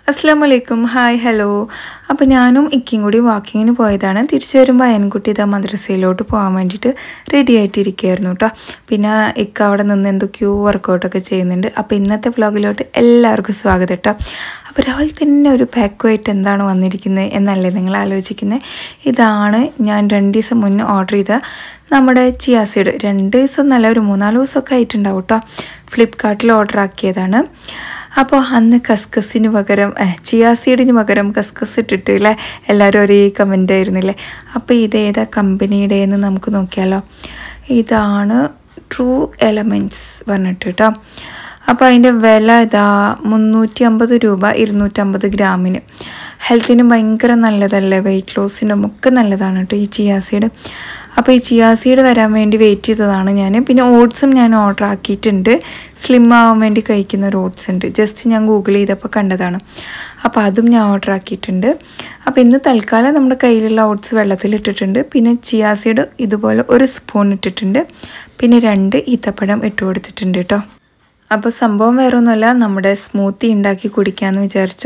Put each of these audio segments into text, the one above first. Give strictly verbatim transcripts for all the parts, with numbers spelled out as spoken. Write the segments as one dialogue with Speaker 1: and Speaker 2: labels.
Speaker 1: അസ്സലാമലൈക്കും hi hello അപ്പോൾ ഞാനും ഇക്കയും കൂടി വാക്കിങ്ങിന് പോയതാണ്. തിരിച്ചു വരുമ്പോൾ അയൻകുട്ടി ഇതാ മദ്രസയിലോട്ട് പോകാൻ വേണ്ടിയിട്ട് റെഡി ആയിട്ടിരിക്കുകയായിരുന്നു കേട്ടോ. പിന്നെ ഇക്ക അവിടെ നിന്ന് എന്തൊക്കെയോ വർക്കൗട്ടൊക്കെ ചെയ്യുന്നുണ്ട്. അപ്പോൾ ഇന്നത്തെ വ്ളോഗിലോട്ട് എല്ലാവർക്കും സ്വാഗതം കേട്ടോ. അപ്പോൾ രാവിലെ തന്നെ ഒരു പാക്കുമായിട്ട് എന്താണ് വന്നിരിക്കുന്നത് എന്നല്ലേ നിങ്ങൾ ആലോചിക്കുന്നത്. ഇതാണ് ഞാൻ രണ്ട് ദിവസം മുന്നേ ഓർഡർ ചെയ്ത നമ്മുടെ ചിയാ സീഡ്. രണ്ട് ദിവസം നല്ല ഒരു മൂന്നാല് ദിവസമൊക്കെ ആയിട്ടുണ്ടാവും കേട്ടോ. ഫ്ലിപ്കാർട്ടിൽ ഓർഡർ ആക്കിയതാണ്. അപ്പോൾ അന്ന് കസ്കസിന് പകരം ചിയാ സീഡിന് പകരം കസ്കസ് ഇട്ടിട്ടില്ലേ എല്ലാവരും ഒരേ കമൻ്റ് ആയിരുന്നില്ലേ. അപ്പോൾ ഇതേതാ കമ്പനിയുടെ എന്ന് നമുക്ക് നോക്കിയാലോ. ഇതാണ് ട്രൂ എലമെൻറ്റ്സ് പറഞ്ഞിട്ട് കേട്ടോ. അപ്പോൾ അതിൻ്റെ വില ഇതാ മുന്നൂറ്റി അമ്പത് രൂപ ഇരുന്നൂറ്റമ്പത് ഗ്രാമിന്. ഹെൽത്തിന് ഭയങ്കര നല്ലതല്ലേ, വെയിറ്റ് ലോസിനും ഒക്കെ നല്ലതാണ് കേട്ടോ ഈ ചിയാ സീഡ്. അപ്പോൾ ഈ ചിയാ സീഡ് വരാൻ വേണ്ടി വെയിറ്റ് ചെയ്തതാണ് ഞാൻ. പിന്നെ ഓട്സും ഞാൻ ഓർഡർ ആക്കിയിട്ടുണ്ട്. സ്ലിം ആവാൻ വേണ്ടി കഴിക്കുന്ന ഒരു ഓട്സ് ഉണ്ട്, ജസ്റ്റ് ഞാൻ ഗൂഗിൾ ചെയ്തപ്പോൾ കണ്ടതാണ്. അപ്പോൾ അതും ഞാൻ ഓർഡർ ആക്കിയിട്ടുണ്ട്. അപ്പോൾ ഇന്ന് തൽക്കാലം നമ്മുടെ കയ്യിലുള്ള ഓട്സ് വെള്ളത്തിലിട്ടിട്ടുണ്ട്. പിന്നെ ചിയാ സീഡ് ഇതുപോലെ ഒരു സ്പൂൺ ഇട്ടിട്ടുണ്ട്. പിന്നെ രണ്ട് ഈത്തപ്പഴം ഇട്ട് കൊടുത്തിട്ടുണ്ട് കേട്ടോ. അപ്പോൾ സംഭവം വേറെ ഒന്നുമല്ല, നമ്മുടെ സ്മൂത്തി ഉണ്ടാക്കി കുടിക്കാമെന്ന് വിചാരിച്ചു.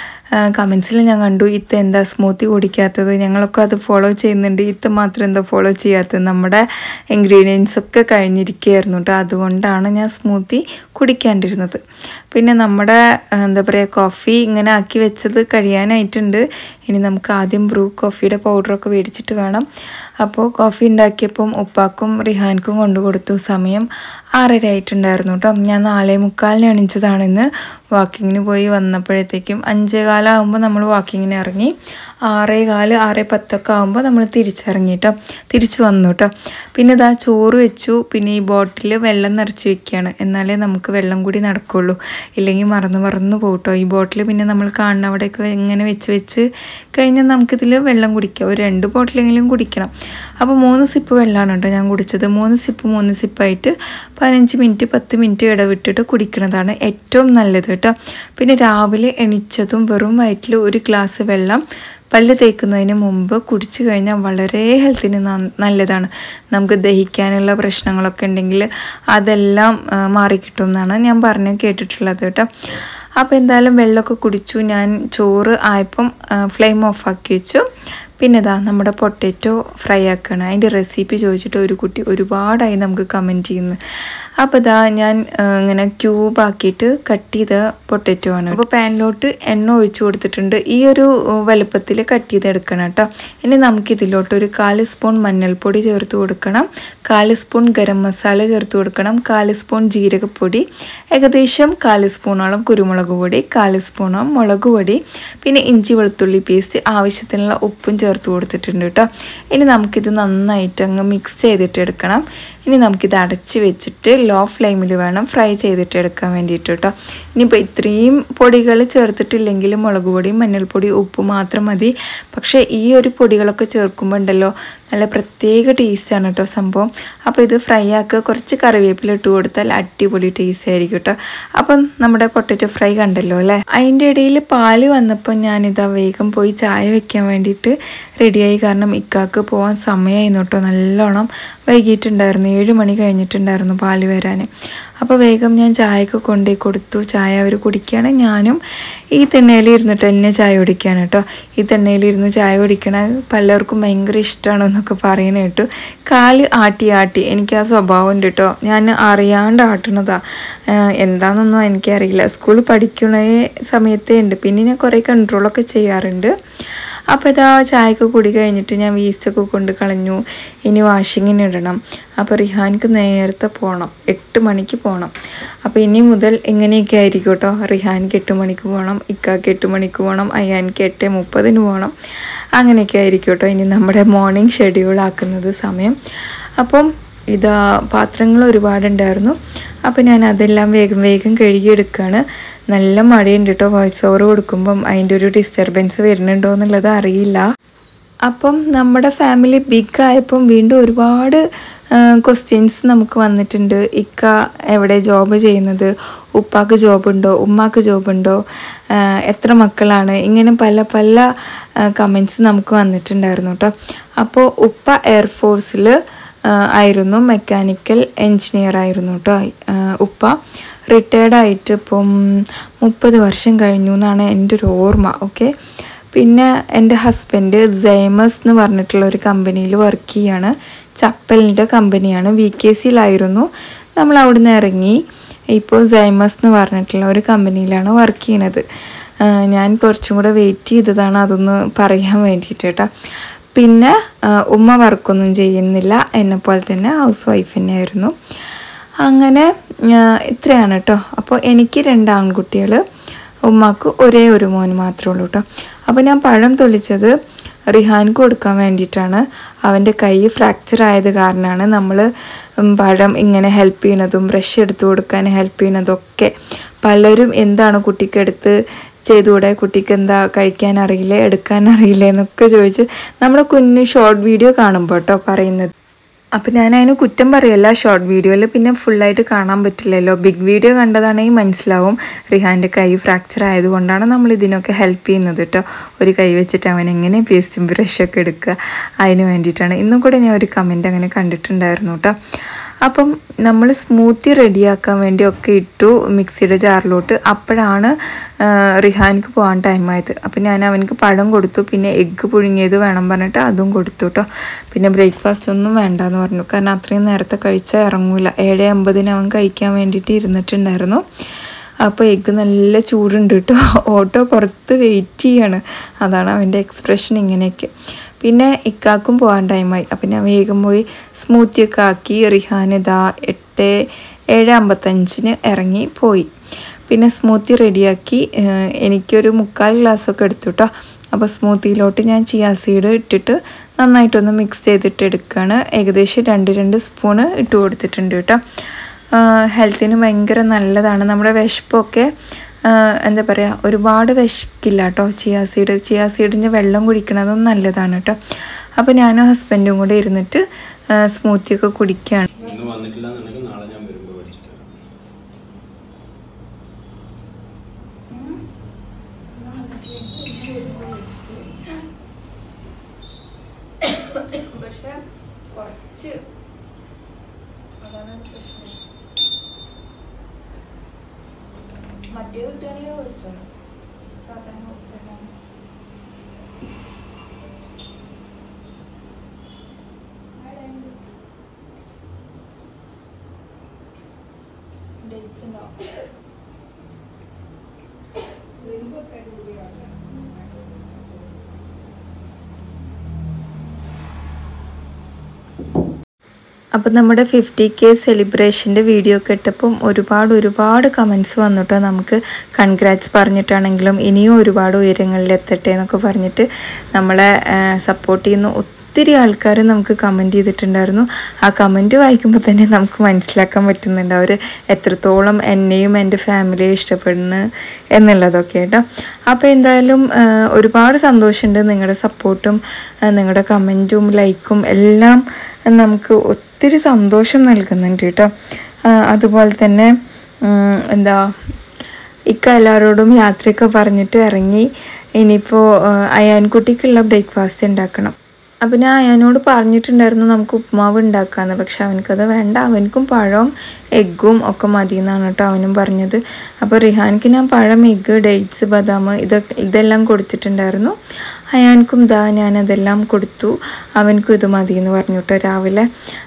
Speaker 1: കമൻസിൽ ഞാൻ കണ്ടു ഇത്ത എന്താ സ്മൂത്തി കുടിക്കാത്തത്, ഞങ്ങളൊക്കെ അത് ഫോളോ ചെയ്യുന്നുണ്ട്, ഇത്ത മാത്രം എന്താ ഫോളോ ചെയ്യാത്തത്. നമ്മുടെ ഇൻഗ്രീഡിയൻസ് ഒക്കെ കഴിഞ്ഞിരിക്കുകയായിരുന്നു കേട്ടോ. അതുകൊണ്ടാണ് ഞാൻ സ്മൂത്തി കുടിക്കാണ്ടിരുന്നത്. പിന്നെ നമ്മുടെ എന്താ പറയുക കോഫി ഇങ്ങനെ ആക്കി വെച്ചത് കഴിയാനായിട്ടുണ്ട്. ഇനി നമുക്ക് ആദ്യം ബ്രൂ കോഫിയുടെ പൗഡറൊക്കെ മേടിച്ചിട്ട് വേണം. അപ്പോൾ കോഫി ഉണ്ടാക്കിയപ്പം ഉപ്പാക്കും റിഹാൻക്കും കൊണ്ടു കൊടുത്തു. സമയം ആറര ആയിട്ടുണ്ടായിരുന്നു കേട്ടോ. ഞാൻ നാലേ മുക്കാലിന് എണീച്ചതാണിന്ന്. വാക്കിങ്ങിന് പോയി വന്നപ്പോഴത്തേക്കും അഞ്ചേ കാലാകുമ്പോൾ നമ്മൾ വാക്കിങ്ങിന് ഇറങ്ങി. ആറേ കാല് ആറേ പത്തൊക്കെ ആകുമ്പോൾ നമ്മൾ തിരിച്ചിറങ്ങി കേട്ടോ, തിരിച്ചു വന്നു കേട്ടോ. പിന്നെ ഇതാ ചോറ് വെച്ചു. പിന്നെ ഈ ബോട്ടിൽ വെള്ളം നിറച്ച് വെക്കുകയാണ്, എന്നാലേ നമുക്ക് വെള്ളം കൂടി നടക്കുള്ളൂ, ഇല്ലെങ്കിൽ മറന്നു മറന്നു പോകട്ടോ ഈ ബോട്ടിൽ. പിന്നെ നമ്മൾ കാണുന്ന അവിടെയൊക്കെ ഇങ്ങനെ വെച്ച് വെച്ച് കഴിഞ്ഞാൽ നമുക്കിതിൽ വെള്ളം കുടിക്കാം, ഒരു രണ്ട് ബോട്ടിലെങ്കിലും കുടിക്കണം. അപ്പോൾ മൂന്ന് സിപ്പ് വെള്ളമാണ് കേട്ടോ ഞാൻ കുടിച്ചത്. മൂന്ന് സിപ്പ് മൂന്ന് സിപ്പായിട്ട് പതിനഞ്ച് മിനിറ്റ് പത്ത് മിനിറ്റ് ഇടവിട്ടിട്ട് കുടിക്കുന്നതാണ് ഏറ്റവും നല്ലത് കേട്ടോ. പിന്നെ രാവിലെ എണിച്ചതും വെറും വയറ്റിൽ ഒരു ഗ്ലാസ് വെള്ളം പല്ല് തേക്കുന്നതിന് മുമ്പ് കുടിച്ചു കഴിഞ്ഞാൽ വളരെ ഹെൽത്തിന് നല്ലതാണ്. നമുക്ക് ദഹിക്കാനുള്ള പ്രശ്നങ്ങളൊക്കെ ഉണ്ടെങ്കിൽ അതെല്ലാം മാറിക്കിട്ടും എന്നാണ് ഞാൻ പറഞ്ഞ് കേട്ടിട്ടുള്ളത് കേട്ടോ. അപ്പോൾ എന്തായാലും വെള്ളമൊക്കെ കുടിച്ചു. ഞാൻ ചോറ് ആയപ്പം ഫ്ലെയിം ഓഫാക്കി വെച്ചു. പിന്നെ ഇതാ നമ്മുടെ പൊട്ടാറ്റോ ഫ്രൈ ആക്കുകയാണ്. അതിൻ്റെ റെസിപ്പി ചോദിച്ചിട്ട് ഒരു കുട്ടി ഒരുപാടായി നമുക്ക് കമൻറ്റ് ചെയ്യുന്നു. അപ്പോൾ ഇതാ ഞാൻ ഇങ്ങനെ ക്യൂബാക്കിയിട്ട് കട്ട് ചെയ്ത പൊട്ടാറ്റോ ആണ്. അപ്പോൾ പാനിലോട്ട് എണ്ണ ഒഴിച്ചു കൊടുത്തിട്ടുണ്ട്. ഈ ഒരു വലുപ്പത്തിൽ കട്ട് ചെയ്തെടുക്കണം കേട്ടോ. ഇനി നമുക്കിതിലോട്ട് ഒരു കാല് സ്പൂൺ മഞ്ഞൾപ്പൊടി ചേർത്ത് കൊടുക്കണം, കാല് സ്പൂൺ ഗരം മസാല ചേർത്ത് കൊടുക്കണം, കാല് സ്പൂൺ ജീരകപ്പൊടി, ഏകദേശം കാല് സ്പൂണോളം കുരുമുളക് പൊടി, കാല് സ്പൂണോളം മുളക് പൊടി, പിന്നെ ഇഞ്ചി വെളുത്തുള്ളി പേസ്റ്റ്, ആവശ്യത്തിനുള്ള ഉപ്പും ചേർത്ത് കൊടുത്തിട്ടുണ്ട് കേട്ടോ. ഇനി നമുക്കിത് നന്നായിട്ട് അങ്ങ് മിക്സ് ചെയ്തിട്ട് എടുക്കണം. ഇനി നമുക്കിത് അടച്ച് വെച്ചിട്ട് ലോ ഫ്ലെയിമിൽ വേണം ഫ്രൈ ചെയ്തിട്ട് എടുക്കാൻ വേണ്ടിയിട്ട് കേട്ടോ. ഇനിയിപ്പോൾ ഇത്രയും പൊടികൾ ചേർത്തിട്ടില്ലെങ്കിൽ മുളക് പൊടി മഞ്ഞൾപ്പൊടി ഉപ്പ് മാത്രം മതി. പക്ഷേ ഈ ഒരു പൊടികളൊക്കെ ചേർക്കുമ്പോൾ ഉണ്ടല്ലോ നല്ല പ്രത്യേക ടേസ്റ്റാണ് കേട്ടോ സംഭവം. അപ്പോൾ ഇത് ഫ്രൈ ആക്കുക, കുറച്ച് കറിവേപ്പില ഇട്ട് കൊടുത്താൽ അടിപൊളി ടേസ്റ്റ് ആയിരിക്കും കേട്ടോ. അപ്പം നമ്മുടെ പൊട്ടാറ്റോ ഫ്രൈ കണ്ടല്ലോ അല്ലേ. അതിൻ്റെ ഇടയിൽ പാല് വന്നപ്പോൾ ഞാനിതാ വേഗം പോയി ചായ വെക്കാൻ വേണ്ടിയിട്ട് റെഡിയായി. കാരണം ഇക്കാക്ക് പോകാൻ സമയമായിരുന്നു കേട്ടോ, നല്ലോണം വൈകിട്ടുണ്ടായിരുന്നു, ഏഴ് മണി കഴിഞ്ഞിട്ടുണ്ടായിരുന്നു പാല് വരാൻ. അപ്പോൾ വേഗം ഞാൻ ചായയൊക്കെ കൊണ്ടുപോയി കൊടുത്തു. ചായ അവർ കുടിക്കുകയാണ്, ഞാനും ഈ തിണ്ണയിൽ ഇരുന്നിട്ട് തന്നെ ചായ കുടിക്കുകയാണ് കേട്ടോ. ഈ തിണ്ണയിലിരുന്ന് ചായ കുടിക്കണ പലർക്കും ഭയങ്കര ഇഷ്ടമാണെന്നൊക്കെ പറയണ കേട്ടു. കാല് ആട്ടി ആട്ടി എനിക്ക് ആ സ്വഭാവം ഉണ്ട് കേട്ടോ, ഞാൻ അറിയാണ്ട് ആട്ടണതാ, എന്താണെന്നൊന്നും എനിക്കറിയില്ല. സ്കൂളിൽ പഠിക്കണ സമയത്തേ ഉണ്ട്, പിന്നെ ഞാൻ കുറേ കൺട്രോളൊക്കെ ചെയ്യാറുണ്ട്. അപ്പോൾ ഇതാ ചായയൊക്കെ കുടി കഴിഞ്ഞിട്ട് ഞാൻ വേസ്റ്റൊക്കെ കൊണ്ട് കളഞ്ഞു. ഇനി വാഷിങ്ങിന് ഇടണം. അപ്പോൾ റിഹാൻക്ക് നേരത്തെ പോകണം, എട്ട് മണിക്ക് പോകണം. അപ്പോൾ ഇനി മുതൽ ഇങ്ങനെയൊക്കെ ആയിരിക്കും കേട്ടോ. റിഹാൻക്ക് എട്ട് മണിക്ക് പോകണം, ഇക്കാക്ക് എട്ട് മണിക്ക് പോകണം, അയ്യാൻക്ക് എട്ട് മുപ്പതിന് പോകണം. അങ്ങനെയൊക്കെ ആയിരിക്കും കേട്ടോ ഇനി നമ്മുടെ മോർണിംഗ് ഷെഡ്യൂൾ ആക്കുന്നത് സമയം. അപ്പം ഇതാ പാത്രങ്ങൾ ഒരുപാടുണ്ടായിരുന്നു. അപ്പോൾ ഞാൻ അതെല്ലാം വേഗം വേഗം കഴുകിയെടുക്കുകയാണ്. നല്ല മഴയുണ്ട് കേട്ടോ. വോയിസ് ഓവർ കൊടുക്കുമ്പം അതിൻ്റെ ഒരു ഡിസ്റ്റർബൻസ് വരുന്നുണ്ടോ എന്നുള്ളത് അറിയില്ല. അപ്പം നമ്മുടെ ഫാമിലി ബിഗ് ആയപ്പം വീണ്ടും ഒരുപാട് ക്വസ്റ്റ്യൻസ് നമുക്ക് വന്നിട്ടുണ്ട്. ഇക്ക എവിടെ ജോബ് ചെയ്യുന്നത്, ഉപ്പാക്ക് ജോബുണ്ടോ, ഉമ്മാക്ക് ജോബുണ്ടോ, എത്ര മക്കളാണ്, ഇങ്ങനെ പല പല കമൻറ്റ്സ് നമുക്ക് വന്നിട്ടുണ്ടായിരുന്നു കേട്ടോ. അപ്പോൾ ഉപ്പ എയർഫോഴ്സിൽ ആയിരുന്നു, മെക്കാനിക്കൽ എൻജിനീയർ ആയിരുന്നു കേട്ടോ ഉപ്പ. റിട്ടയർഡായിട്ട് ഇപ്പം മുപ്പത് വർഷം കഴിഞ്ഞു എന്നാണ് എൻ്റെ ഒരു ഓർമ്മ. ഓക്കെ, പിന്നെ എൻ്റെ ഹസ്ബൻഡ് ജൈമസ് എന്ന് പറഞ്ഞിട്ടുള്ള ഒരു കമ്പനിയിൽ വർക്ക് ചെയ്യാണ്. ചപ്പലിൻ്റെ കമ്പനിയാണ്. വി കെ സിയിലായിരുന്നു നമ്മൾ അവിടെ നിന്ന് ഇറങ്ങി. ഇപ്പോൾ ജൈമസ് എന്ന് പറഞ്ഞിട്ടുള്ള ഒരു കമ്പനിയിലാണ് വർക്ക് ചെയ്യണത്. ഞാൻ കുറച്ചും കൂടെ വെയിറ്റ് ചെയ്തതാണ് അതൊന്ന് പറയാൻ വേണ്ടിയിട്ട് കേട്ടോ. പിന്നെ ഉമ്മ വർക്കൊന്നും ചെയ്യുന്നില്ല, എന്നെപ്പോലെ തന്നെ ഹൗസ് വൈഫ് തന്നെയായിരുന്നു. അങ്ങനെ ഇത്രയാണ് കേട്ടോ. അപ്പോൾ എനിക്ക് രണ്ട് ആൺകുട്ടികൾ, ഉമ്മക്ക് ഒരേ ഒരു മോന് മാത്രമേ ഉള്ളൂ കേട്ടോ. അപ്പോൾ ഞാൻ പഴം തൊലിച്ചത് റിഹാൻക്ക് കൊടുക്കാൻ വേണ്ടിയിട്ടാണ്. അവൻ്റെ കൈ ഫ്രാക്ചർ ആയത് കാരണമാണ് നമ്മൾ പഴം ഇങ്ങനെ ഹെൽപ്പ് ചെയ്യണതും ബ്രഷ് എടുത്ത് കൊടുക്കാൻ ഹെൽപ്പ് ചെയ്യണതൊക്കെ. പലരും എന്താണ് കുട്ടിക്ക് എടുത്ത് ചെയ്തുകൂടെ, കുട്ടിക്ക് എന്താ കഴിക്കാൻ അറിയില്ല, എടുക്കാൻ അറിയില്ല എന്നൊക്കെ ചോദിച്ച് നമ്മുടെ കുഞ്ഞു ഷോർട്ട് വീഡിയോ കാണുമ്പോൾ കേട്ടോ പറയുന്നത്. അപ്പോൾ ഞാൻ അതിന് കുറ്റം പറയല്ല. ഷോർട്ട് വീഡിയോയിൽ പിന്നെ ഫുള്ളായിട്ട് കാണാൻ പറ്റില്ലല്ലോ. ബിഗ് വീഡിയോ കണ്ടതാണെങ്കിൽ മനസ്സിലാവും റിഹാൻ്റെ കൈ ഫ്രാക്ചർ ആയതുകൊണ്ടാണ് നമ്മൾ ഇതിനൊക്കെ ഹെൽപ്പ് ചെയ്യുന്നത് കേട്ടോ. ഒരു കൈ വെച്ചിട്ട് അവൻ എങ്ങനെ പേസ്റ്റും ബ്രഷൊക്കെ എടുക്കുക, അതിന് വേണ്ടിയിട്ടാണ്. ഇന്നും കൂടെ ഞാൻ ഒരു കമൻറ്റ് അങ്ങനെ കണ്ടിട്ടുണ്ടായിരുന്നു കേട്ടോ. അപ്പം നമ്മൾ സ്മൂത്തി റെഡിയാക്കാൻ വേണ്ടി ഒക്കെ ഇട്ടു മിക്സിയുടെ ജാറിലോട്ട്. അപ്പോഴാണ് റിഹാൻക്ക് പോകാൻ ടൈമായത്. അപ്പം ഞാൻ അവനക്ക് പഴം കൊടുത്തു, പിന്നെ എഗ്ഗ് പുഴുങ്ങിയത് വേണം പറഞ്ഞിട്ട് അതും കൊടുത്തു കേട്ടോ. പിന്നെ ബ്രേക്ക്ഫാസ്റ്റ് ഒന്നും വേണ്ടെന്ന് പറഞ്ഞു, കാരണം അത്രയും നേരത്തെ കഴിച്ചാൽ ഇറങ്ങൂല. ഏഴ് അമ്പതിന് അവൻ കഴിക്കാൻ വേണ്ടിയിട്ട് ഇരുന്നിട്ടുണ്ടായിരുന്നു. അപ്പോൾ എഗ്ഗ് നല്ല ചൂടുണ്ട് കേട്ടോ. ഓട്ടോ പുറത്ത് വെയിറ്റ് ചെയ്യാണ്, അതാണ് അവൻ്റെ എക്സ്പ്രഷൻ ഇങ്ങനെയൊക്കെ. പിന്നെ ഇക്കാക്കും പോകാൻ ടൈമായി. അപ്പം ഞാൻ വേഗം പോയി സ്മൂത്തിയൊക്കെ ആക്കി റിഹാൻ ഇതാ എട്ട് ഏഴ് അമ്പത്തഞ്ചിന് ഇറങ്ങി പോയി. പിന്നെ സ്മൂത്തി റെഡിയാക്കി എനിക്കൊരു മുക്കാൽ ഗ്ലാസ്സൊക്കെ എടുത്തു കേട്ടോ. അപ്പോൾ സ്മൂത്തിയിലോട്ട് ഞാൻ ചിയാ സീഡ് ഇട്ടിട്ട് നന്നായിട്ടൊന്ന് മിക്സ് ചെയ്തിട്ട് എടുക്കുകയാണ്. ഏകദേശം രണ്ട് രണ്ട് സ്പൂണ് ഇട്ട് കൊടുത്തിട്ടുണ്ട് കേട്ടോ. ഹെൽത്തിന് ഭയങ്കര നല്ലതാണ്. നമ്മുടെ വിശപ്പൊക്കെ എന്താ പറയുക, ഒരുപാട് വിശക്കില്ല കേട്ടോ. ചിയാ സീഡ് ചിയാ സീഡിൻ്റെ വെള്ളം കുടിക്കണതും നല്ലതാണ് കേട്ടോ. അപ്പോൾ ഞാനും ഹസ്ബൻഡും കൂടെ ഇരുന്നിട്ട് സ്മൂത്തിയൊക്കെ കുടിക്കുകയാണ്. പക്ഷേ കുറച്ച് അതാണ് പ്രശ്നം. മറ്റേ കുട്ടിയാണെങ്കിൽ കുറച്ചോളൂ, സാധാരണ കുറച്ചാണ്. ഡേറ്റ്സ് ഉണ്ടാവും. അപ്പോൾ നമ്മുടെ ഫിഫ്റ്റി കെ സെലിബ്രേഷൻ്റെ വീഡിയോ ഒക്കെ ഇട്ടപ്പം ഒരുപാട് ഒരുപാട് കമൻസ് വന്നിട്ടോ. നമുക്ക് കൺഗ്രാറ്റ്സ് പറഞ്ഞിട്ടാണെങ്കിലും ഇനിയും ഒരുപാട് ഉയരങ്ങളിലെത്തട്ടെ എന്നൊക്കെ പറഞ്ഞിട്ട് നമ്മളെ സപ്പോർട്ട് ചെയ്യുന്ന ഒത്തിരി ആൾക്കാർ നമുക്ക് കമൻറ്റ് ചെയ്തിട്ടുണ്ടായിരുന്നു. ആ കമൻറ്റ് വായിക്കുമ്പോൾ തന്നെ നമുക്ക് മനസ്സിലാക്കാൻ പറ്റുന്നുണ്ട് അവർ എത്രത്തോളം എന്നെയും എൻ്റെ ഫാമിലിയെ ഇഷ്ടപ്പെടുന്നു എന്നുള്ളതൊക്കെ കേട്ടോ. അപ്പോൾ എന്തായാലും ഒരുപാട് സന്തോഷമുണ്ട്. നിങ്ങളുടെ സപ്പോർട്ടും നിങ്ങളുടെ കമൻറ്റും ലൈക്കും എല്ലാം നമുക്ക് ഒത്തിരി സന്തോഷം നൽകുന്നുണ്ട് കേട്ടോ. അതുപോലെ തന്നെ എന്താ ഇക്ക എല്ലാവരോടും യാത്രയൊക്കെ പറഞ്ഞിട്ട് ഇറങ്ങി. ഇനിയിപ്പോൾ അയാൻകുട്ടിക്കുള്ള ബ്രേക്ക്ഫാസ്റ്റ് ഉണ്ടാക്കണം. അപ്പോൾ ഞാൻ അയാനോട് പറഞ്ഞിട്ടുണ്ടായിരുന്നു നമുക്ക് ഉപ്മാവ് ഉണ്ടാക്കാമെന്ന്. പക്ഷെ അവനക്കത് വേണ്ട, അവനക്കും പഴവും എഗ്ഗും ഒക്കെ മതി എന്നാണ് കേട്ടോ അവനും പറഞ്ഞത്. അപ്പോൾ റിഹാൻക്ക് ഞാൻ പഴം, എഗ്ഗ്, ഡേറ്റ്സ്, ബദാം ഇതൊക്കെ ഇതെല്ലാം കൊടുത്തിട്ടുണ്ടായിരുന്നു. അയാൻക്കും ദാ ഞാനതെല്ലാം കൊടുത്തു. അവനക്കും ഇത് മതി എന്ന് പറഞ്ഞു കേട്ടോ. രാവിലെ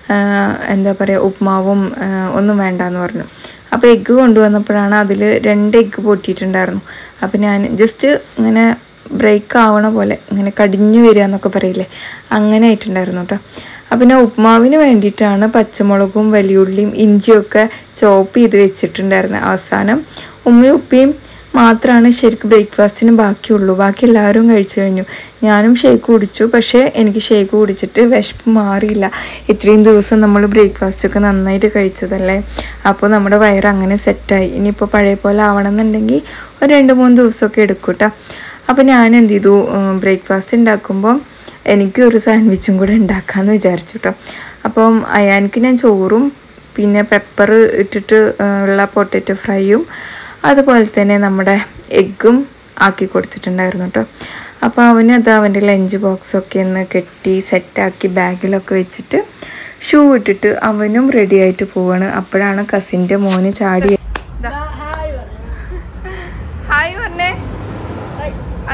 Speaker 1: എന്താ പറയുക ഉപ്മാവും ഒന്നും വേണ്ട എന്ന് പറഞ്ഞു. അപ്പോൾ എഗ്ഗ് കൊണ്ടുവന്നപ്പോഴാണ് അതിൽ രണ്ട് എഗ്ഗ് പൊട്ടിയിട്ടുണ്ടായിരുന്നു. അപ്പോൾ ഞാൻ ജസ്റ്റ് ഇങ്ങനെ ബ്രേക്ക് ആവണ പോലെ ഇങ്ങനെ കടിഞ്ഞു വരിക എന്നൊക്കെ പറയില്ലേ, അങ്ങനെ ആയിട്ടുണ്ടായിരുന്നു കേട്ടോ. അപ്പം പിന്നെ ഉപ്മാവിന് വേണ്ടിയിട്ടാണ് പച്ചമുളകും വലിയുള്ളിയും ഇഞ്ചിയൊക്കെ ചോപ്പ് ചെയ്ത് വെച്ചിട്ടുണ്ടായിരുന്നത്. അവസാനം ഉമ്മയും ഉപ്പയും മാത്രമാണ് ശരിക്കും ബ്രേക്ക്ഫാസ്റ്റിന് ബാക്കിയുള്ളൂ. ബാക്കി എല്ലാവരും കഴിച്ചു കഴിഞ്ഞു. ഞാനും ഷേക്ക് കുടിച്ചു. പക്ഷേ എനിക്ക് ഷേക്ക് കുടിച്ചിട്ട് വിശപ്പ് മാറിയില്ല. ഇത്രയും ദിവസം നമ്മൾ ബ്രേക്ക്ഫാസ്റ്റൊക്കെ നന്നായിട്ട് കഴിച്ചതല്ലേ, അപ്പോൾ നമ്മുടെ വയറ് അങ്ങനെ സെറ്റായി. ഇനിയിപ്പോൾ പഴയ പോലെ ആവണമെന്നുണ്ടെങ്കിൽ ഒരു രണ്ട് മൂന്ന് ദിവസമൊക്കെ എടുക്കും കേട്ടോ. അപ്പോൾ ഞാൻ എന്ത് ചെയ്തു, ബ്രേക്ക്ഫാസ്റ്റ് ഉണ്ടാക്കുമ്പം എനിക്ക് ഒരു സാൻഡ്വിച്ചും കൂടെ ഉണ്ടാക്കാമെന്ന് വിചാരിച്ചു കേട്ടോ. അപ്പം അയാൾക്ക് ഞാൻ ചോറും പിന്നെ പെപ്പർ ഇട്ടിട്ട് ഉള്ള പൊട്ടറ്റോ ഫ്രൈയും അതുപോലെ തന്നെ നമ്മുടെ എഗ്ഗും ആക്കി കൊടുത്തിട്ടുണ്ടായിരുന്നു കേട്ടോ. അപ്പോൾ അവന് അത് അവൻ്റെ ലഞ്ച് ബോക്സൊക്കെ ഒന്ന് കെട്ടി സെറ്റാക്കി ബാഗിലൊക്കെ വെച്ചിട്ട് ഷൂ ഇട്ടിട്ട് അവനും റെഡി ആയിട്ട് പോവാണ്. അപ്പോഴാണ് കസിൻ്റെ മോന് ചാടി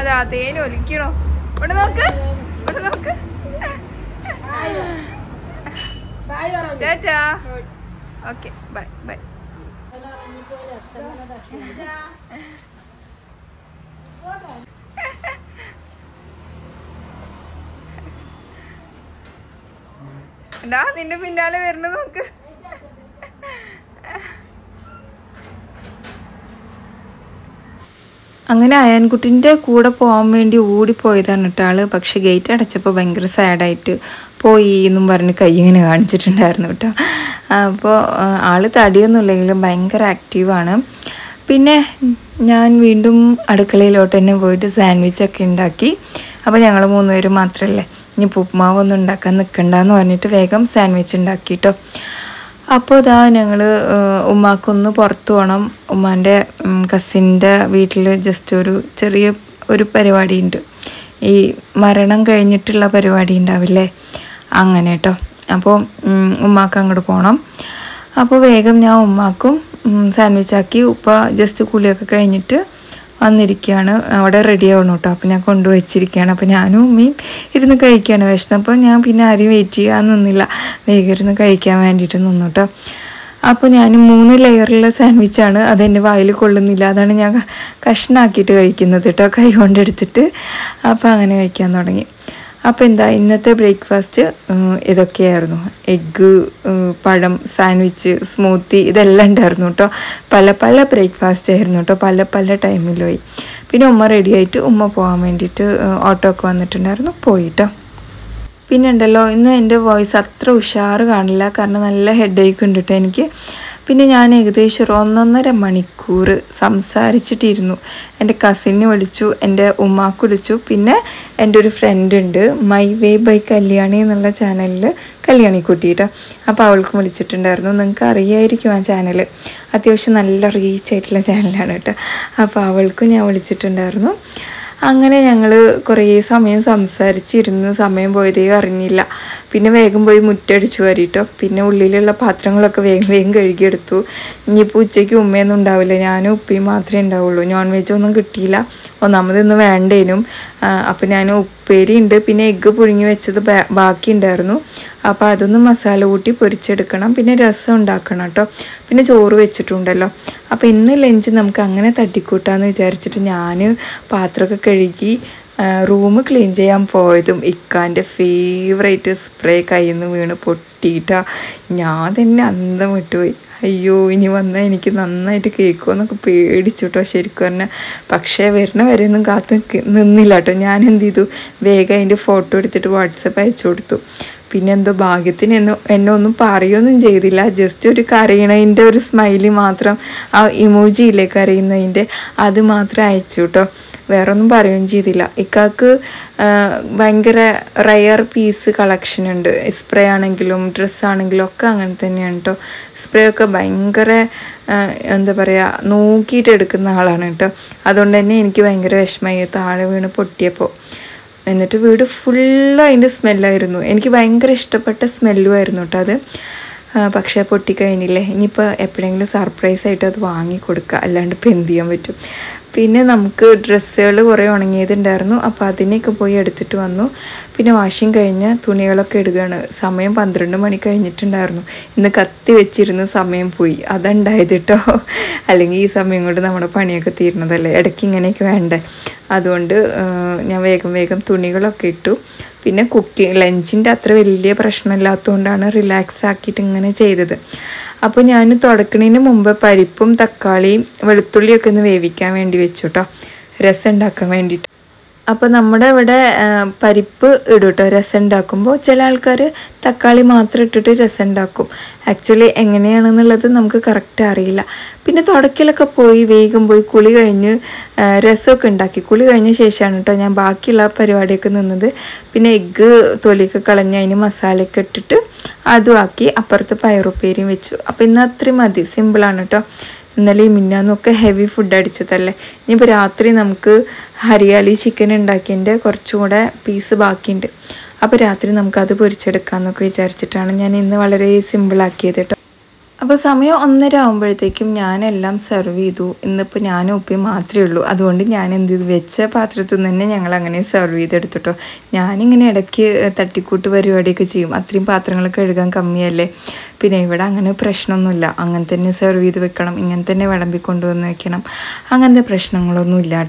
Speaker 1: അതാ തേൻ ഒലിക്കണോ. ഇവിടെ നോക്ക്, ഇവിടെ നോക്ക്. ചേട്ടാ ഓക്കെ ബൈ ബൈ. എന്താ നിന്റെ പിന്നാലെ വരണ നോക്ക്. അങ്ങനെ അയാൻകുട്ടിൻ്റെ കൂടെ പോകാൻ വേണ്ടി ഓടിപ്പോയതാണ് കേട്ടോ ആള്. പക്ഷെ ഗേറ്റ് അടച്ചപ്പോൾ ഭയങ്കര സാഡായിട്ട് പോയി എന്നും പറഞ്ഞ് കൈ ഇങ്ങനെ കാണിച്ചിട്ടുണ്ടായിരുന്നു കേട്ടോ. അപ്പോൾ ആള് തടിയൊന്നുമില്ലെങ്കിലും ഭയങ്കര ആക്റ്റീവാണ്. പിന്നെ ഞാൻ വീണ്ടും അടുക്കളയിലോട്ട് തന്നെ പോയിട്ട് സാൻഡ്വിച്ചൊക്കെ ഉണ്ടാക്കി. അപ്പോൾ ഞങ്ങൾ മൂന്നുപേരും മാത്രമല്ലേ, ഇനി ഉപ്പുമാവൊന്നും ഉണ്ടാക്കാൻ നിൽക്കണ്ടെന്ന് പറഞ്ഞിട്ട് വേഗം സാൻഡ്വിച്ച് ഉണ്ടാക്കി കേട്ടോ. അപ്പോൾ ഇതാ ഞങ്ങൾ ഉമ്മാക്കൊന്ന് പുറത്തു പോകണം. ഉമ്മാൻ്റെ കസിൻ്റെ വീട്ടിൽ ജസ്റ്റ് ഒരു ചെറിയ ഒരു പരിപാടി ഉണ്ട്, ഈ മരണം കഴിഞ്ഞിട്ടുള്ള പരിപാടി ഉണ്ടാവില്ലേ, അങ്ങനെ കേട്ടോ. അപ്പോൾ ഉമ്മാക്ക് അങ്ങോട്ട് പോകണം. അപ്പോൾ വേഗം ഞാൻ ഉമ്മാക്കും സാൻഡ്വിച്ചാക്കി. ഉപ്പ ജസ്റ്റ് കുളിയൊക്കെ കഴിഞ്ഞിട്ട് വന്നിരിക്കുകയാണ്, അവിടെ റെഡി ആവണം കേട്ടോ. അപ്പോൾ ഞാൻ കൊണ്ടുവച്ചിരിക്കുകയാണ്. അപ്പോൾ ഞാനും ഉമ്മയും ഇരുന്ന് കഴിക്കുകയാണ്. വിശന്നപ്പോൾ ഞാൻ പിന്നെ ആരും വെയിറ്റ് ചെയ്യാൻ നിന്നില്ല, വേഗം ഇരുന്ന് കഴിക്കാൻ വേണ്ടിയിട്ട് നിന്നു കേട്ടോ. അപ്പോൾ ഞാൻ മൂന്ന് ലെയറുള്ള സാൻഡ്വിച്ചാണ്, അതെൻ്റെ വായിൽ കൊള്ളുന്നില്ല, അതാണ് ഞാൻ കഷ്ണാക്കിയിട്ട് കഴിക്കുന്നത് കേട്ടോ, കൈ കൊണ്ടെടുത്തിട്ട്. അപ്പോൾ അങ്ങനെ കഴിക്കാൻ തുടങ്ങി. അപ്പോൾ എന്താ ഇന്നത്തെ ബ്രേക്ക്ഫാസ്റ്റ് ഇതൊക്കെയായിരുന്നു. എഗ്ഗ്, പഴം, സാൻഡ്വിച്ച്, സ്മൂത്തി, ഇതെല്ലാം ഉണ്ടായിരുന്നു കേട്ടോ. പല പല ബ്രേക്ക്ഫാസ്റ്റ് ആയിരുന്നു കേട്ടോ, പല പല ടൈമിൽ പോയി. പിന്നെ ഉമ്മ റെഡിയായിട്ട് ഉമ്മ പോകാൻ വേണ്ടിയിട്ട് ഓട്ടോ ഒക്കെ വന്നിട്ടുണ്ടായിരുന്നു, പോയിട്ടോ. പിന്നെ ഉണ്ടല്ലോ ഇന്ന് എൻ്റെ വോയിസ് അത്ര ഉഷാറ് കാണില്ല, കാരണം നല്ല ഹെഡ് ഏക്ക് ഉണ്ട് കേട്ടോ എനിക്ക്. പിന്നെ ഞാൻ ഏകദേശം ഒരു ഒന്നൊന്നര മണിക്കൂർ സംസാരിച്ചിട്ടിരുന്നു. എൻ്റെ കസിനെ വിളിച്ചു, എൻ്റെ ഉമ്മാക്ക് വിളിച്ചു, പിന്നെ എൻ്റെ ഒരു ഫ്രണ്ട് ഉണ്ട് മൈ വേ ബൈ കല്യാണി എന്നുള്ള ചാനലിൽ, കല്യാണി കുട്ടിയിട്ടോ. അപ്പോൾ അവൾക്കും വിളിച്ചിട്ടുണ്ടായിരുന്നു. നിങ്ങൾക്ക് അറിയായിരിക്കും ആ ചാനൽ, അത്യാവശ്യം നല്ല റീച്ച് ആയിട്ടുള്ള ചാനലാണ് കേട്ടോ. അപ്പോൾ അവൾക്കും ഞാൻ വിളിച്ചിട്ടുണ്ടായിരുന്നു. അങ്ങനെ ഞങ്ങൾ കുറേ സമയം സംസാരിച്ചിരുന്ന് സമയം പോയതേ അറിഞ്ഞില്ല. പിന്നെ വേഗം പോയി മുറ്റടിച്ചു വാരിട്ടോ. പിന്നെ ഉള്ളിലുള്ള പാത്രങ്ങളൊക്കെ വേഗം വേഗം കഴുകിയെടുത്തു. ഇനിയിപ്പോൾ ഉച്ചയ്ക്ക് ഉമ്മയൊന്നും ഉണ്ടാവില്ല, ഞാനും ഉപ്പയും മാത്രമേ ഉണ്ടാവുള്ളൂ. നോൺ വെജ് ഒന്നും കിട്ടിയില്ല, ഒന്നാമത് ഇന്ന് വേണ്ടേനും. അപ്പോൾ ഞാൻ ഉപ്പേരി ഉണ്ട്, പിന്നെ എഗ്ഗ് പുഴുങ്ങി വെച്ചത് ബാക്കി ഉണ്ടായിരുന്നു. അപ്പോൾ അതൊന്ന് മസാല കൂട്ടി പൊരിച്ചെടുക്കണം, പിന്നെ രസം ഉണ്ടാക്കണം കേട്ടോ. പിന്നെ ചോറ് വെച്ചിട്ടുണ്ടല്ലോ. അപ്പോൾ ഇന്ന് ലഞ്ച് നമുക്ക് അങ്ങനെ തട്ടിക്കൂട്ടാന്ന് വിചാരിച്ചിട്ട് ഞാൻ പാത്രമൊക്കെ കഴുകി റൂം ക്ലീൻ ചെയ്യാൻ പോയതും ഇക്കാൻ്റെ ഫേവറേറ്റ് സ്പ്രേ കയ്യിൽ നിന്ന് വീണ് പൊട്ടിയിട്ടാ. ഞാൻ തന്നെ അന്തം വിട്ടുപോയി. അയ്യോ ഇനി വന്നാൽ എനിക്ക് നന്നായിട്ട് കേൾക്കുമോ എന്നൊക്കെ പേടിച്ചു കേട്ടോ ശരിക്കും പറഞ്ഞാൽ. പക്ഷേ വരണ വരെ ഒന്നും കാത്ത് നിന്നില്ല കേട്ടോ. ഞാൻ എന്ത് ചെയ്തു, വേഗം അതിൻ്റെ ഫോട്ടോ എടുത്തിട്ട് വാട്സപ്പ് അയച്ചു കൊടുത്തു. പിന്നെ എന്തോ ഭാഗ്യത്തിന് എന്നെ എന്നെ ഒന്നും പറയുകയൊന്നും ചെയ്തില്ല, ജസ്റ്റ് ഒരു കരയണതിൻ്റെ ഒരു സ്മൈലി മാത്രം, ആ ഇമോജിയില്ലേ കരയുന്നതിൻ്റെ, അത് മാത്രം അയച്ചു കേട്ടോ. വേറെ ഒന്നും പറയുകയും ചെയ്തില്ല. ഇക്കാക്ക് ഭയങ്കര റയർ പീസ് കളക്ഷൻ ഉണ്ട്, സ്പ്രേ ആണെങ്കിലും ഡ്രസ്സാണെങ്കിലും ഒക്കെ അങ്ങനെ തന്നെയാണ് കേട്ടോ. സ്പ്രേ ഒക്കെ ഭയങ്കര എന്താ പറയുക നോക്കിയിട്ട് എടുക്കുന്ന ആളാണ് കേട്ടോ. അതുകൊണ്ട് തന്നെ എനിക്ക് ഭയങ്കര വിഷമമായി താഴെ വീണ് പൊട്ടിയപ്പോൾ. എന്നിട്ട് വീട് ഫുള്ള് അതിൻ്റെ സ്മെല്ലായിരുന്നു, എനിക്ക് ഭയങ്കര ഇഷ്ടപ്പെട്ട സ്മെല്ലും ആയിരുന്നു കേട്ടോ അത്. പക്ഷേ പൊട്ടിക്കഴിഞ്ഞില്ലേ, ഇനിയിപ്പോൾ എപ്പോഴെങ്കിലും സർപ്രൈസായിട്ട് അത് വാങ്ങിക്കൊടുക്കുക, അല്ലാണ്ട് ഇപ്പം എന്ത് ചെയ്യാൻ പറ്റും. പിന്നെ നമുക്ക് ഡ്രസ്സുകൾ കുറേ ഉണങ്ങിയതുണ്ടായിരുന്നു, അപ്പോൾ അതിനെയൊക്കെ പോയി എടുത്തിട്ട് വന്നു. പിന്നെ വാഷിങ് കഴിഞ്ഞ് തുണികളൊക്കെ ഇടുകയാണ്. സമയം പന്ത്രണ്ട് മണി കഴിഞ്ഞിട്ടുണ്ടായിരുന്നു. ഇന്ന് കത്തി വെച്ചിരുന്ന് സമയം പോയി, അതുണ്ടായത് കേട്ടോ. അല്ലെങ്കിൽ ഈ സമയം കൊണ്ട് നമ്മുടെ പണിയൊക്കെ തീരുന്നതല്ലേ, ഇടയ്ക്ക് ഇങ്ങനെയൊക്കെ വേണ്ടേ. അതുകൊണ്ട് ഞാൻ വേഗം വേഗം തുണികളൊക്കെ ഇട്ടു. പിന്നെ കുക്കിംഗ് ലഞ്ചിൻ്റെ അത്ര വലിയ പ്രശ്നമില്ലാത്തതുകൊണ്ടാണ് റിലാക്സ് ആക്കിയിട്ട് ഇങ്ങനെ ചെയ്തത്. അപ്പോൾ ഞാൻ തുടക്കണതിന് മുമ്പ് പരിപ്പും തക്കാളിയും വെളുത്തുള്ളിയൊക്കെ ഒന്ന് വേവിക്കാൻ വേണ്ടി വെച്ചു കേട്ടോ, രസം ഉണ്ടാക്കാൻ വേണ്ടിയിട്ട്. അപ്പോൾ നമ്മുടെ ഇവിടെ പരിപ്പ് ഇടും കേട്ടോ രസം ഉണ്ടാക്കുമ്പോൾ. ചില ആൾക്കാർ തക്കാളി മാത്രം ഇട്ടിട്ട് രസം ഉണ്ടാക്കും. ആക്ച്വലി എങ്ങനെയാണെന്നുള്ളത് നമുക്ക് കറക്റ്റ് അറിയില്ല. പിന്നെ തുടക്കലൊക്കെ പോയി വേഗം പോയി കുളി കഴിഞ്ഞ് രസമൊക്കെ ഉണ്ടാക്കി. കുളി കഴിഞ്ഞ ശേഷമാണ് കേട്ടോ ഞാൻ ബാക്കിയുള്ള പരിപാടിയൊക്കെ നിന്നത്. പിന്നെ എഗ്ഗ് തൊലിയൊക്കെ കളഞ്ഞ് അതിന് മസാലയൊക്കെ ഇട്ടിട്ട് അതും ആക്കി. അപ്പുറത്ത് പയറുപ്പേരിയും വെച്ചു. അപ്പോൾ ഇന്ന് അത്രയും മതി, സിമ്പിളാണ് കേട്ടോ. ഇന്നലെ മിന്നാന്നൊക്കെ ഹെവി ഫുഡ് അടിച്ചതല്ലേ. ഇനിയിപ്പോൾ രാത്രി നമുക്ക് ഹരിയാലി ചിക്കൻ ഉണ്ടാക്കിയതിൻ്റെ കുറച്ചും കൂടെ പീസ് ബാക്കിയുണ്ട്. അപ്പോൾ രാത്രി നമുക്കത് പൊരിച്ചെടുക്കാമെന്നൊക്കെ വിചാരിച്ചിട്ടാണ് ഞാൻ ഇന്ന് വളരെ സിമ്പിളാക്കിയത് കേട്ടോ. അപ്പോൾ സമയം ഒന്നര ആകുമ്പോഴത്തേക്കും ഞാനെല്ലാം സെർവ് ചെയ്തു. ഇന്നിപ്പോൾ ഞാനും ഉപ്പയും മാത്രമേ ഉള്ളൂ. അതുകൊണ്ട് ഞാൻ എന്ത് ചെയ്തു, വെച്ച പാത്രത്തിൽ നിന്ന് തന്നെ ഞങ്ങൾ അങ്ങനെ സെർവ് ചെയ്തെടുത്തിട്ടോ. ഞാനിങ്ങനെ ഇടയ്ക്ക് തട്ടിക്കൂട്ട് പരിപാടിയൊക്കെ ചെയ്യും. അത്രയും പാത്രങ്ങൾ കഴുകാൻ കമ്മിയല്ലേ. പിന്നെ ഇവിടെ അങ്ങനെ പ്രശ്നമൊന്നുമില്ല. അങ്ങനെ തന്നെ സെർവ് ചെയ്ത് വെക്കണം, ഇങ്ങനെ തന്നെ വിളമ്പി കൊണ്ടുവന്ന് വെക്കണം, അങ്ങനത്തെ പ്രശ്നങ്ങളൊന്നുമില്ല.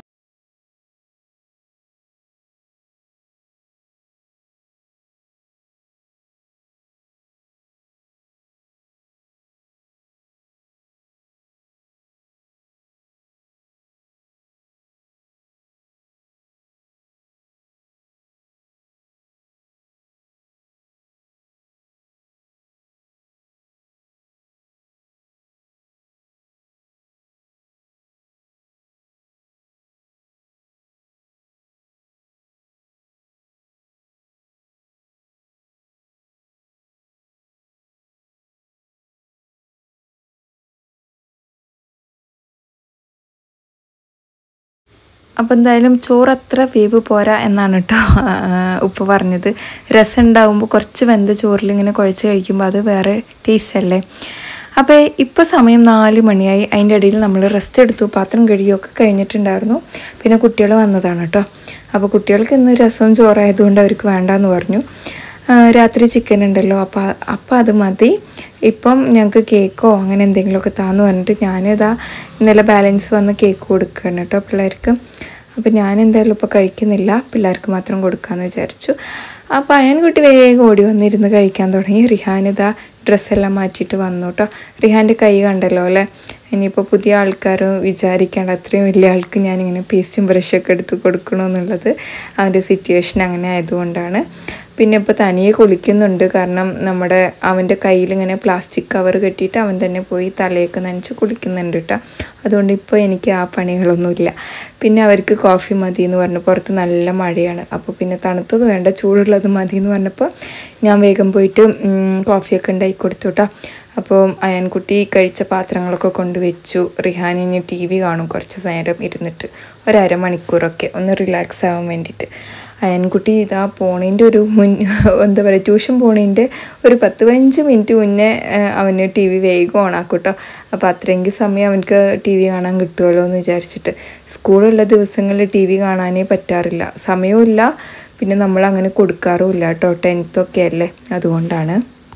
Speaker 1: അപ്പോൾ എന്തായാലും ചോറ് അത്ര വേവ് പോരാ എന്നാണ് കേട്ടോ ഉപ്പ പറഞ്ഞത്. രസം ഉണ്ടാകുമ്പോൾ കുറച്ച് വെന്ത ചോറിൽ ഇങ്ങനെ കുഴച്ച് കഴിക്കുമ്പോൾ അത് വേറെ ടേസ്റ്റ് അല്ലേ. അപ്പോൾ ഇപ്പോൾ സമയം നാല് മണിയായി. അതിൻ്റെ ഇടയിൽ നമ്മൾ റെസ്റ്റ് എടുത്തു, പാത്രം കഴുകിയൊക്കെ കഴിഞ്ഞിട്ടുണ്ടായിരുന്നു. പിന്നെ കുട്ടികൾ വന്നതാണ് കേട്ടോ. അപ്പോൾ കുട്ടികൾക്ക് ഇന്ന് രസവും ചോറായതുകൊണ്ട് അവർക്ക് വേണ്ടാന്ന് പറഞ്ഞു. രാത്രി ചിക്കൻ ഉണ്ടല്ലോ, അപ്പോൾ അപ്പം അത് മതി, ഇപ്പം ഞങ്ങൾക്ക് കേക്കോ അങ്ങനെ എന്തെങ്കിലുമൊക്കെ താന്ന് പറഞ്ഞിട്ട് ഞാനിതാ ഇന്നലെ ബാലൻസ് വന്ന് കേക്ക് കൊടുക്കുകയാണ് കേട്ടോ പിള്ളേർക്ക്. അപ്പോൾ ഞാൻ എന്തായാലും ഇപ്പോൾ കഴിക്കുന്നില്ല, പിള്ളേർക്ക് മാത്രം കൊടുക്കാമെന്ന് വിചാരിച്ചു. അപ്പോൾ അയൻകുട്ടി വേഗം ഓടി വന്നിരുന്ന് കഴിക്കാൻ തുടങ്ങി. റിഹാനിതാ ഡ്രസ്സെല്ലാം മാറ്റിയിട്ട് വന്നു കേട്ടോ. റിഹാൻ്റെ കൈ കണ്ടല്ലോ അല്ലേ. ഇനിയിപ്പോൾ പുതിയ ആൾക്കാർ വിചാരിക്കേണ്ട അത്രയും വലിയ ആൾക്ക് ഞാനിങ്ങനെ പേസ്റ്റും ബ്രഷൊക്കെ എടുത്ത് കൊടുക്കണമെന്നുള്ളത് അവൻ്റെ സിറ്റുവേഷൻ അങ്ങനെ ആയതുകൊണ്ടാണ്. പിന്നെ ഇപ്പോൾ തനിയെ കുളിക്കുന്നുണ്ട്, കാരണം നമ്മുടെ അവൻ്റെ കയ്യിലിങ്ങനെ പ്ലാസ്റ്റിക് കവർ കെട്ടിയിട്ട് അവൻ തന്നെ പോയി തലയൊക്കെ നനച്ച് കുളിക്കുന്നുണ്ട് കേട്ടോ. അതുകൊണ്ട് ഇപ്പോൾ എനിക്ക് ആ പണികളൊന്നുമില്ല. പിന്നെ അവർക്ക് കോഫി മതി എന്ന് പറഞ്ഞു. പുറത്ത് നല്ല മഴയാണ്, അപ്പോൾ പിന്നെ തണുത്തത് വേണ്ട ചൂടുള്ളത് മതി എന്ന് പറഞ്ഞപ്പോൾ ഞാൻ വേഗം പോയിട്ട് കോഫിയൊക്കെ ഉണ്ടാക്കി കൊടുത്തു കേട്ടോ. അപ്പോൾ അയൻകുട്ടി കഴിച്ച പാത്രങ്ങളൊക്കെ കൊണ്ടുവച്ചു. റിഹാനിന് ടി വി കാണും കുറച്ച് നേരം ഇരുന്നിട്ട്, ഒരമണിക്കൂറൊക്കെ ഒന്ന് റിലാക്സ് ആവാൻ വേണ്ടിയിട്ട്. അയൻകുട്ടി ഇതാ പോണേൻ്റെ ഒരു മുൻ എന്താ പറയുക ട്യൂഷൻ പോണേൻ്റെ ഒരു പത്ത് പതിനഞ്ച് മിനിറ്റ് മുന്നേ അവന് ടി വി വേഗം ഓണാക്കും കേട്ടോ. അപ്പോൾ അത്രയെങ്കിൽ സമയം അവനക്ക് ടി വി കാണാൻ കിട്ടുമല്ലോ എന്ന് വിചാരിച്ചിട്ട്. സ്കൂളുള്ള ദിവസങ്ങളിൽ ടി വി കാണാനേ പറ്റാറില്ല, സമയമില്ല, പിന്നെ നമ്മളങ്ങനെ കൊടുക്കാറുമില്ല കേട്ടോ. ടെൻത്തൊക്കെ അല്ലേ, അതുകൊണ്ടാണ്.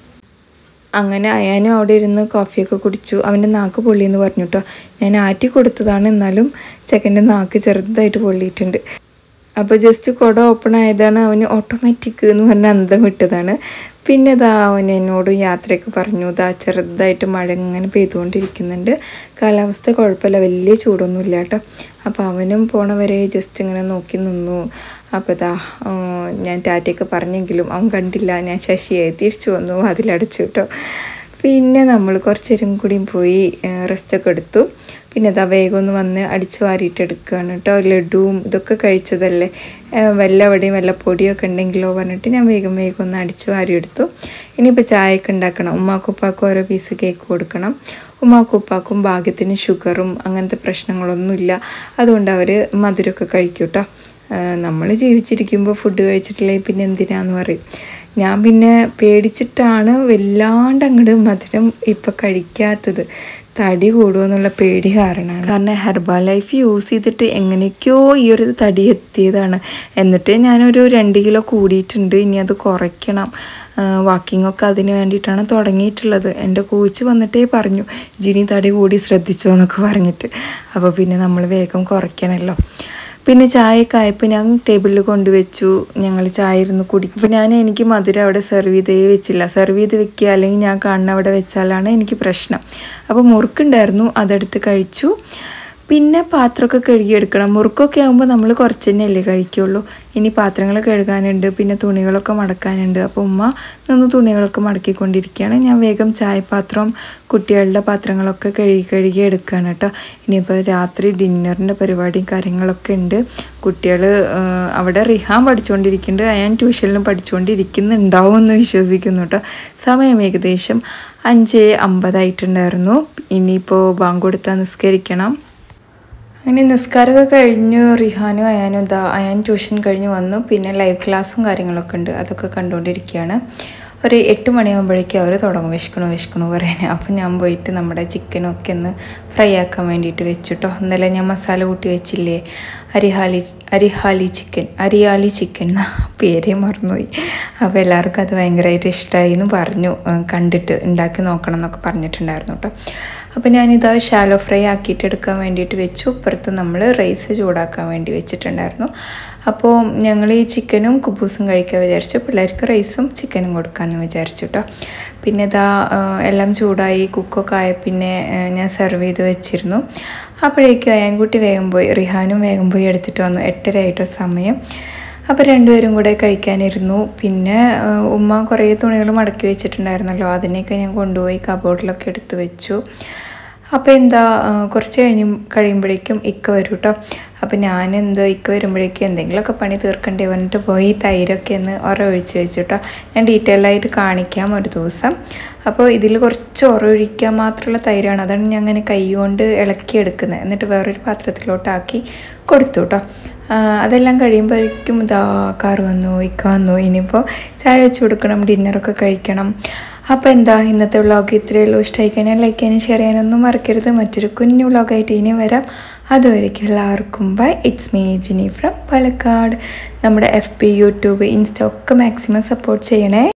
Speaker 1: അങ്ങനെ അയാനും അവിടെ ഇരുന്ന് കോഫിയൊക്കെ കുടിച്ചു. അവൻ്റെ നാക്ക് പൊള്ളിയെന്ന് പറഞ്ഞു കേട്ടോ. ഞാൻ ആറ്റി കൊടുത്തതാണ്, എന്നാലും ചെക്കൻ്റെ നാക്ക് ചെറുതായിട്ട് പൊള്ളിയിട്ടുണ്ട്. അപ്പോൾ ജസ്റ്റ് കുട ഓപ്പൺ ആയതാണ്, അവന് ഓട്ടോമാറ്റിക് എന്ന് പറഞ്ഞാൽ അന്തം വിട്ടതാണ്. പിന്നെ ഇതാ അവൻ എന്നോട് യാത്രയൊക്കെ പറഞ്ഞു. ഇതാ ചെറുതായിട്ട് മഴ ഇങ്ങനെ പെയ്തുകൊണ്ടിരിക്കുന്നുണ്ട്, കാലാവസ്ഥ കുഴപ്പമില്ല, വലിയ ചൂടൊന്നുമില്ല കേട്ടോ. അപ്പോൾ അവനും പോണവരെ ജസ്റ്റ് ഇങ്ങനെ നോക്കി നിന്നു. അപ്പോൾ ഇതാ ഞാൻ ടാറ്റയൊക്കെ പറഞ്ഞെങ്കിലും അവൻ കണ്ടില്ല. ഞാൻ ശശിയായി തിരിച്ചു വന്നു, അതിലടച്ചു കേട്ടോ. പിന്നെ നമ്മൾ കുറച്ച് നേരം കൂടിയും പോയി റെസ്റ്റൊക്കെ എടുത്തു. പിന്നെ ഇതാ വേഗം ഒന്ന് വന്ന് അടിച്ചു വാരിയിട്ട് എടുക്കുകയാണ് കേട്ടോ. ലഡുവും ഇതൊക്കെ കഴിച്ചതല്ലേ, വല്ല അവിടെയും വല്ല പൊടിയൊക്കെ ഉണ്ടെങ്കിലോ പറഞ്ഞിട്ട് ഞാൻ വേഗം വേഗം ഒന്ന് അടിച്ചു വാരിയെടുത്തു. ഇനിയിപ്പോൾ ചായയൊക്കെ ഉണ്ടാക്കണം. ഉമ്മാക്കും ഉപ്പാക്കും ഓരോ പീസ് കേക്ക് കൊടുക്കണം. ഉമ്മാക്കും ഉപ്പാക്കും ഭാഗ്യത്തിന് ഷുഗറും അങ്ങനത്തെ പ്രശ്നങ്ങളൊന്നുമില്ല, അതുകൊണ്ട് അവർ മധുരമൊക്കെ കഴിക്കും കേട്ടോ. നമ്മൾ ജീവിച്ചിരിക്കുമ്പോൾ ഫുഡ് കഴിച്ചിട്ടില്ലെങ്കിൽ പിന്നെ എന്തിനാന്ന് പറയും. ഞാൻ പിന്നെ പേടിച്ചിട്ടാണ് വല്ലാണ്ട് അങ്ങോട്ട് മധുരം ഇപ്പം കഴിക്കാത്തത്, തടി കൂടുമെന്നുള്ള പേടി കാരണമാണ്. കാരണം ഹെർബൽ ലൈഫ് യൂസ് ചെയ്തിട്ട് എങ്ങനെയൊക്കെയോ ഈ ഒരു തടി എത്തിയതാണ്. എന്നിട്ട് ഞാനൊരു രണ്ട് കിലോ കൂടിയിട്ടുണ്ട്. ഇനി അത് കുറയ്ക്കണം. വാക്കിങ്ങൊക്കെ അതിന് വേണ്ടിയിട്ടാണ് തുടങ്ങിയിട്ടുള്ളത്. എൻ്റെ കോച്ച് വന്നിട്ടേ പറഞ്ഞു, ജിനി തടി കൂടി ശ്രദ്ധിച്ചോ എന്നൊക്കെ പറഞ്ഞിട്ട്. അപ്പോൾ പിന്നെ നമ്മൾ വേഗം കുറയ്ക്കണമല്ലോ. പിന്നെ ചായയൊക്കെ ആയപ്പോൾ ഞാൻ ടേബിളിൽ കൊണ്ടുവച്ചു. ഞങ്ങൾ ചായ ഇരുന്ന് കുടിക്കും. അപ്പോൾ ഞാൻ എനിക്ക് മധുരം അവിടെ സെർവ് ചെയ്തേ വെച്ചില്ല. സെർവ് ചെയ്ത് വെക്കുക, അല്ലെങ്കിൽ ഞാൻ കാണുന്ന അവിടെ വെച്ചാലാണ് എനിക്ക് പ്രശ്നം. അപ്പോൾ മുറുക്കുണ്ടായിരുന്നു, അതെടുത്ത് കഴിച്ചു. പിന്നെ പാത്രമൊക്കെ കഴുകിയെടുക്കണം. മുറുക്കൊക്കെ ആകുമ്പോൾ നമ്മൾ കുറച്ച് തന്നെയല്ലേ കഴിക്കുള്ളൂ. ഇനി പാത്രങ്ങൾ കഴുകാനുണ്ട്, പിന്നെ തുണികളൊക്കെ മടക്കാനുണ്ട്. അപ്പോൾ ഉമ്മ നിന്ന് തുണികളൊക്കെ മടക്കിക്കൊണ്ടിരിക്കുകയാണ്. ഞാൻ വേഗം ചായപാത്രം കുട്ടികളുടെ പാത്രങ്ങളൊക്കെ കഴുകി കഴുകി എടുക്കുകയാണ് കേട്ടോ. ഇനിയിപ്പോൾ രാത്രി ഡിന്നറിൻ്റെ പരിപാടിയും കാര്യങ്ങളൊക്കെ ഉണ്ട്. കുട്ടികൾ അവിടെ റിഹാൻ പഠിച്ചുകൊണ്ടിരിക്കുന്നുണ്ട്, ഞാൻ ട്യൂഷനിലും പഠിച്ചുകൊണ്ടിരിക്കുന്നുണ്ടാവും എന്ന് വിശ്വസിക്കുന്നു കേട്ടോ. സമയം ഏകദേശം അഞ്ച് അമ്പതായിട്ടുണ്ടായിരുന്നു. ഇനിയിപ്പോൾ ബാങ്ക് കൊടുത്താൽ നിസ്കരിക്കണം. അങ്ങനെ നിസ്കാരമൊക്കെ കഴിഞ്ഞു. റിഹാനും അയാനും ഇതാ അയാൻ ട്യൂഷൻ കഴിഞ്ഞ് വന്നു. പിന്നെ ലൈവ് ക്ലാസ്സും കാര്യങ്ങളൊക്കെ ഉണ്ട്, അതൊക്കെ കണ്ടുകൊണ്ടിരിക്കുകയാണ്. ഒരു എട്ട് മണിയാകുമ്പോഴേക്കും അവർ തുടങ്ങും വിശക്കണു വിശക്കണു പറയാൻ. അപ്പോൾ ഞാൻ പോയിട്ട് നമ്മുടെ ചിക്കനൊക്കെ ഒന്ന് ഫ്രൈ ആക്കാൻ വേണ്ടിയിട്ട് വെച്ചിട്ടോ. ഇന്നലെ ഞാൻ മസാല കൂട്ടി വെച്ചില്ലേ, അരിഹാലി അരിഹാലി ചിക്കൻ അരിയാലി ചിക്കൻ എന്നാ പേരേ മറന്നുപോയി. അപ്പോൾ എല്ലാവർക്കും അത് ഭയങ്കരമായിട്ട് ഇഷ്ടമായി എന്ന് പറഞ്ഞു, കണ്ടിട്ട് ഉണ്ടാക്കി നോക്കണം എന്നൊക്കെ പറഞ്ഞിട്ടുണ്ടായിരുന്നു കേട്ടോ. അപ്പോൾ ഞാനിത് ഷാലോ ഫ്രൈ ആക്കിയിട്ട് എടുക്കാൻ വേണ്ടിയിട്ട് വെച്ചു. ഇപ്പുറത്ത് നമ്മൾ റൈസ് ചൂടാക്കാൻ വേണ്ടി വെച്ചിട്ടുണ്ടായിരുന്നു. അപ്പോൾ ഞങ്ങൾ ഈ ചിക്കനും കുബൂസും കഴിക്കാൻ വിചാരിച്ചു, പിള്ളേർക്ക് റൈസും ചിക്കനും കൊടുക്കാമെന്ന് വിചാരിച്ചു കേട്ടോ. പിന്നെ ഇതാ എല്ലാം ചൂടായി, കുക്കൊക്കെ ആയ പിന്നെ ഞാൻ സെർവ് ചെയ്ത് വെച്ചിരുന്നു. അപ്പോഴേക്കും അയൻകുട്ടി വേഗം പോയി, റിഹാനും വേഗം പോയി എടുത്തിട്ട് വന്നു. എട്ടര ആയിട്ടോ സമയം. അപ്പോൾ രണ്ടുപേരും കൂടെ കഴിക്കാനിരുന്നു. പിന്നെ ഉമ്മ കുറേ തുണികൾ മടക്കി വെച്ചിട്ടുണ്ടായിരുന്നല്ലോ, അതിനെയൊക്കെ ഞാൻ കൊണ്ടുപോയി കബോർഡിലൊക്കെ എടുത്ത് വെച്ചു. അപ്പോൾ എന്താ കുറച്ച് കഴിഞ്ഞ് കഴിയുമ്പോഴേക്കും ഇക്ക വരും കേട്ടോ. അപ്പോൾ ഞാൻ എന്താ ഇക്ക വരുമ്പോഴേക്കും എന്തെങ്കിലുമൊക്കെ പണി തീർക്കണ്ടേ പറഞ്ഞിട്ട് പോയി തൈരൊക്കെ ഒന്ന് ഉറ ഒഴിച്ച് വെച്ചു കേട്ടോ. ഞാൻ ഡീറ്റെയിൽ ആയിട്ട് കാണിക്കാം ഒരു ദിവസം. അപ്പോൾ ഇതിൽ കുറച്ച് ഉറ ഒഴിക്കാൻ മാത്രമുള്ള തൈരാണ്, അതാണ് ഞാൻ അങ്ങനെ കൈ കൊണ്ട് ഇളക്കിയെടുക്കുന്നത്. എന്നിട്ട് വേറൊരു പാത്രത്തിലോട്ടാക്കി കൊടുത്തു കേട്ടോ. അതെല്ലാം കഴിയുമ്പോഴേക്കും ഇതാ കാറ് വന്നു, ഇക്ക വന്നു. ഇനിയിപ്പോൾ ചായ വെച്ച് കൊടുക്കണം, ഡിന്നറൊക്കെ കഴിക്കണം. അപ്പോൾ എന്താ ഇന്നത്തെ വ്ളോഗ് ഇത്രയേ ഉള്ളൂ. ഇഷ്ടമായി കഴിഞ്ഞാൽ ലൈക്ക് ചെയ്യാനും ഷെയർ ചെയ്യാനൊന്നും മറക്കരുത്. മറ്റൊരു കുഞ്ഞു വ്ളോഗായിട്ട് ഇനി വരാം. അതുവരേക്കും എല്ലാവർക്കും bye. It's me Jini from Palakkad. നമ്മുടെ എഫ് പി, യൂട്യൂബ്, ഇൻസ്റ്റ ഒക്കെ മാക്സിമം സപ്പോർട്ട് ചെയ്യണേ.